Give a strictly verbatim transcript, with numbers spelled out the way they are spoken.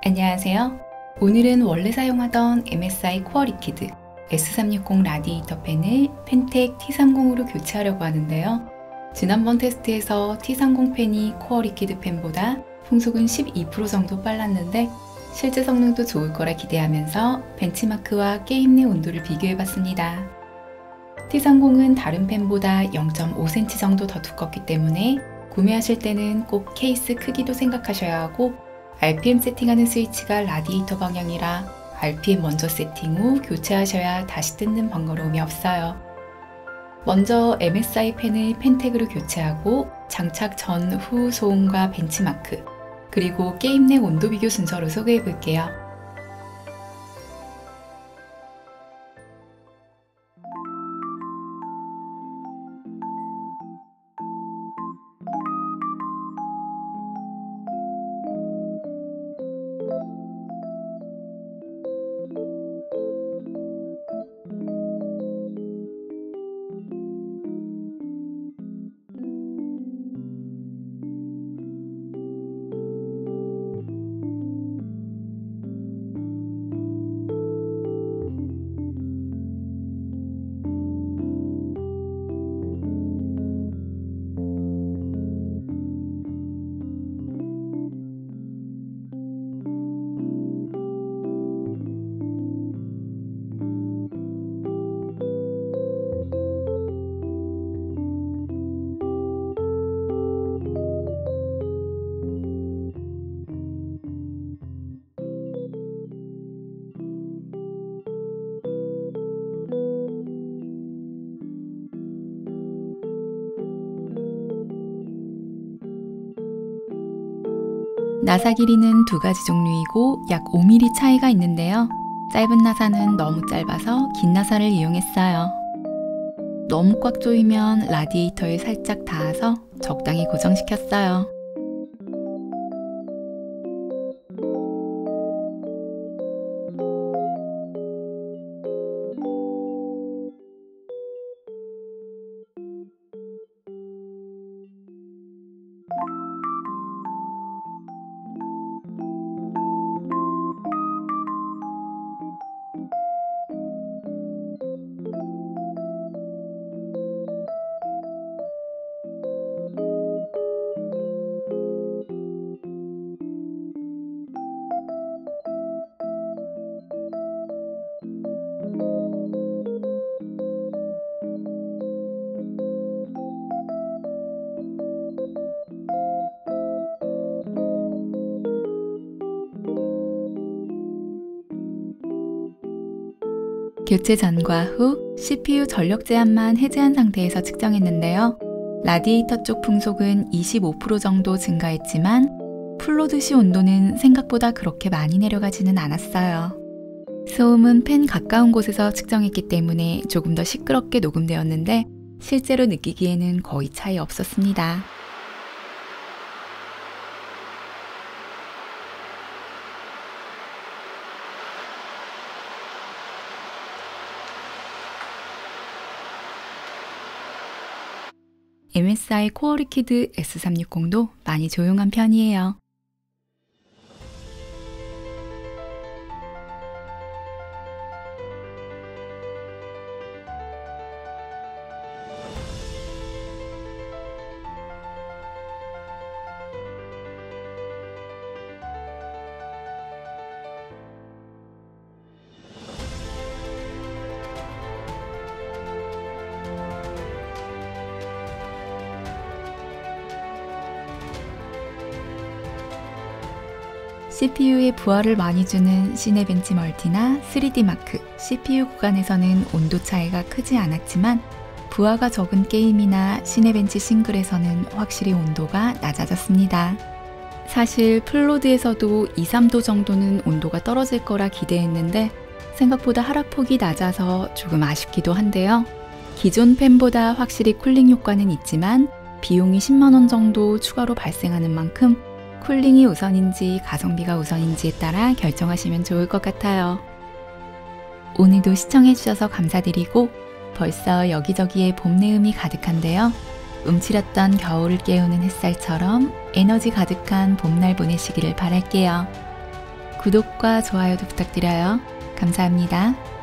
안녕하세요. 오늘은 원래 사용하던 엠에스아이 코어 리퀴드 에스 삼백육십 라디에이터 팬을 펜텍 티 삼십으로 교체하려고 하는데요. 지난번 테스트에서 티 삼십 팬이 코어 리퀴드 팬보다 풍속은 십이 퍼센트 정도 빨랐는데 실제 성능도 좋을 거라 기대하면서 벤치마크와 게임 내 온도를 비교해봤습니다. 티 삼십은 다른 팬보다 영 점 오 센티미터 정도 더 두껍기 때문에 구매하실 때는 꼭 케이스 크기도 생각하셔야 하고, 알피엠 세팅하는 스위치가 라디에이터 방향이라 알피엠 먼저 세팅 후 교체하셔야 다시 뜯는 번거로움이 없어요. 먼저 엠에스아이 팬을 펜텍으로 교체하고 장착 전, 후 소음과 벤치마크, 그리고 게임 내 온도 비교 순서로 소개해 볼게요. 나사 길이는 두 가지 종류이고 약 오 밀리미터 차이가 있는데요. 짧은 나사는 너무 짧아서 긴 나사를 이용했어요. 너무 꽉 조이면 라디에이터에 살짝 닿아서 적당히 고정시켰어요. 교체 전과 후 씨피유 전력 제한만 해제한 상태에서 측정했는데요. 라디에이터 쪽 풍속은 이십오 퍼센트 정도 증가했지만 플로드 시 온도는 생각보다 그렇게 많이 내려가지는 않았어요. 소음은 팬 가까운 곳에서 측정했기 때문에 조금 더 시끄럽게 녹음되었는데 실제로 느끼기에는 거의 차이 없었습니다. 엠에스아이 코어 리퀴드 에스 삼백육십도 많이 조용한 편이에요. 씨피유에 부하를 많이 주는 시네벤치 멀티나 쓰리디 마크, 씨피유 구간에서는 온도 차이가 크지 않았지만 부하가 적은 게임이나 시네벤치 싱글에서는 확실히 온도가 낮아졌습니다. 사실 플로드에서도 이, 삼 도 정도는 온도가 떨어질 거라 기대했는데 생각보다 하락폭이 낮아서 조금 아쉽기도 한데요. 기존 팬보다 확실히 쿨링 효과는 있지만 비용이 십만 원 정도 추가로 발생하는 만큼 쿨링이 우선인지 가성비가 우선인지에 따라 결정하시면 좋을 것 같아요. 오늘도 시청해주셔서 감사드리고 벌써 여기저기에 봄 내음이 가득한데요. 움츠렸던 겨울을 깨우는 햇살처럼 에너지 가득한 봄날 보내시기를 바랄게요. 구독과 좋아요도 부탁드려요. 감사합니다.